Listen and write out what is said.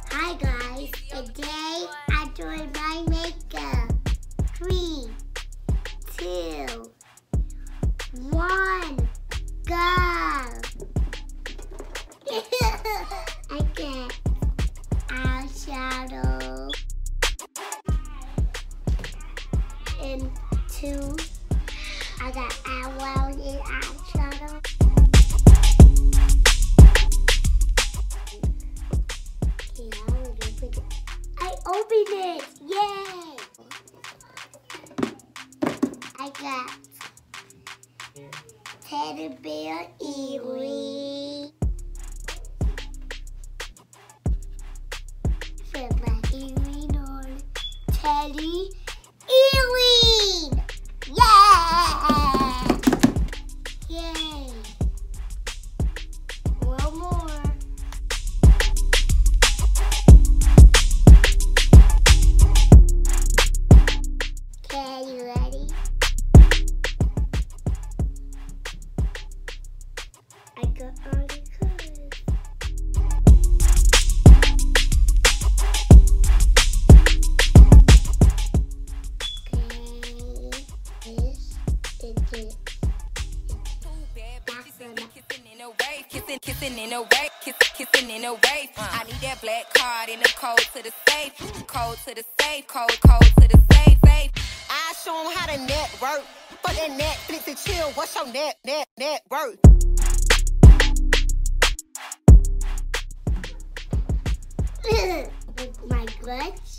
Hi guys, today I'm doing my makeup. 3, 2, 1, go! I get eyeshadow and 2. I got eyebrows and eyeshadow. I opened it! Yay! I got teddy bear earring. Put my earring on. Teddy earring! Yeah! Yay! One more. Okay, you ready? I got all the colors. Okay, this is it. Kissing in a way, kissing in a way. I need that black card in the code to the safe, code to the safe, code to the safe. I show 'em how to network. For that Netflix and chill, what's your net worth? With my glitch.